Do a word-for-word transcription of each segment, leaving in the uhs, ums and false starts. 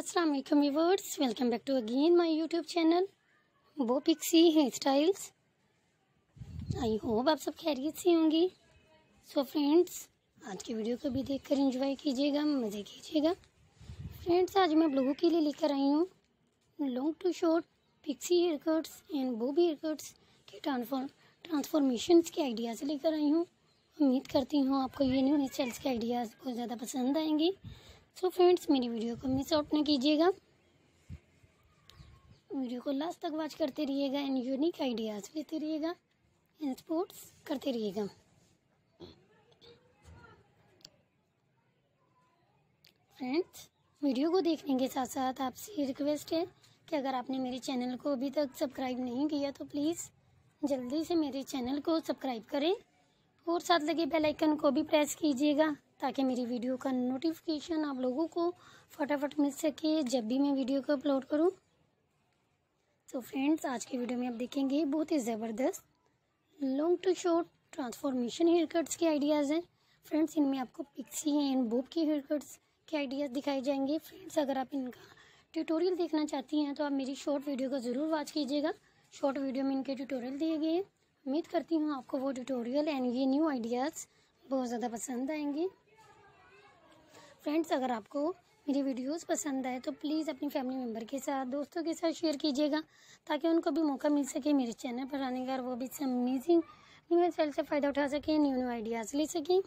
अस्सलाम वालेकुम viewers, welcome back to again my YouTube channel bob pixie hair styles. I hope आप सब खैरियत से होंगी। सो फ्रेंड्स, आज की वीडियो को भी देखकर एंजॉय कीजिएगा, मज़े कीजिएगा। फ्रेंड्स, आज मैं आप लोगों के लिए लेकर आई हूँ long to short pixie hair cuts and bob hair cuts के ट्रांसफॉर्म ट्रांसफॉर्मेशंस के आइडियाज़ लेकर आई हूँ। उम्मीद करती हूँ आपको ये न्यू हेयर स्टाइल्स के आइडियाज़ बहुत ज़्यादा पसंद आएंगे। सो so फ्रेंड्स, मेरी वीडियो को मिस आउट ना कीजिएगा, वीडियो को लास्ट तक वॉच करते रहिएगा एंड यूनिक आइडियाज़ लेते रहिएगा एंड स्पोर्ट्स करते रहिएगा। फ्रेंड्स, वीडियो को देखने के साथ साथ आपसे रिक्वेस्ट है कि अगर आपने मेरे चैनल को अभी तक सब्सक्राइब नहीं किया तो प्लीज़ जल्दी से मेरे चैनल को सब्सक्राइब करें और साथ लगे बेल आइकन को भी प्रेस कीजिएगा ताकि मेरी वीडियो का नोटिफिकेशन आप लोगों को फटाफट मिल सके जब भी मैं वीडियो को अपलोड करूं। तो फ्रेंड्स, आज की वीडियो में आप देखेंगे बहुत ही ज़बरदस्त long to short transformation hair cuts के आइडियाज़ हैं। फ्रेंड्स, इनमें आपको पिक्सी एंड बोब के हेयर कट्स के आइडियाज़ दिखाए जाएंगे। फ्रेंड्स, अगर आप इनका ट्यूटोरियल देखना चाहती हैं तो आप मेरी शॉर्ट वीडियो को ज़रूर वॉच कीजिएगा। शॉर्ट वीडियो में इनके ट्यूटोरियल दिए गए हैं। उम्मीद करती हूँ आपको वो ट्यूटोरियल एंड ये न्यू आइडियाज़ बहुत ज़्यादा पसंद आएंगे। फ्रेंड्स, अगर आपको मेरी वीडियोस पसंद आए तो प्लीज़ अपनी फैमिली मेम्बर के साथ, दोस्तों के साथ शेयर कीजिएगा ताकि उनको भी मौका मिल सके मेरे चैनल पर आने का और वो भी इस अमेजिंग न्यू हेयर स्टाइल से फ़ायदा उठा सकें, न्यू न्यू आइडियाज़ ले सकें।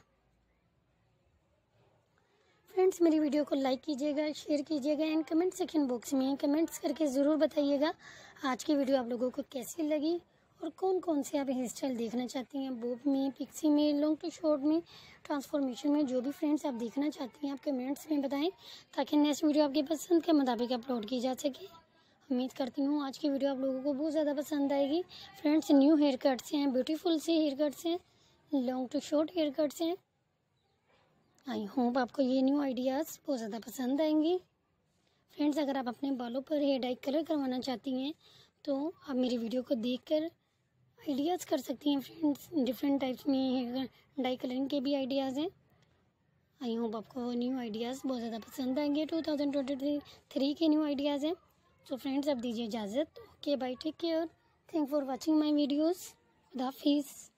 फ्रेंड्स, मेरी वीडियो को लाइक कीजिएगा, शेयर कीजिएगा एंड कमेंट सेक्शन बॉक्स में कमेंट्स करके ज़रूर बताइएगा आज की वीडियो आप लोगों को कैसी लगी और कौन कौन से आप हेयर स्टाइल देखना चाहती हैं, बोब में, पिक्सी में, लॉन्ग टू शॉर्ट में, ट्रांसफॉर्मेशन में। जो भी फ्रेंड्स आप देखना चाहती हैं आप कमेंट्स में बताएं ताकि नेक्स्ट वीडियो आपकी पसंद के मुताबिक अपलोड की जा सके। उम्मीद करती हूँ आज की वीडियो आप लोगों को बहुत ज़्यादा पसंद आएगी। फ्रेंड्स, न्यू हेयर कट्स हैं, ब्यूटीफुल से हेयर कट्स हैं, long to short hair cuts हैं। आई होप आपको ये न्यू आइडियाज़ बहुत ज़्यादा पसंद आएंगे। फ्रेंड्स, अगर आप अपने बालों पर हेयर डाई कलर करवाना चाहती हैं तो आप मेरी वीडियो को देखकर आइडियाज़ कर सकती हैं। फ्रेंड्स, डिफरेंट टाइप्स में हेयर डाई कलरिंग के भी आइडियाज़ हैं। आई होप आपको वो न्यू आइडियाज़ बहुत ज़्यादा पसंद आएंगे। टू थाउजेंड ट्वेंटी थ्री के न्यू आइडियाज़ हैं। तो फ्रेंड्स, अब दीजिए इजाज़त। Okay, bye, take care, thank for watching my videos. खुदा हाफिज़।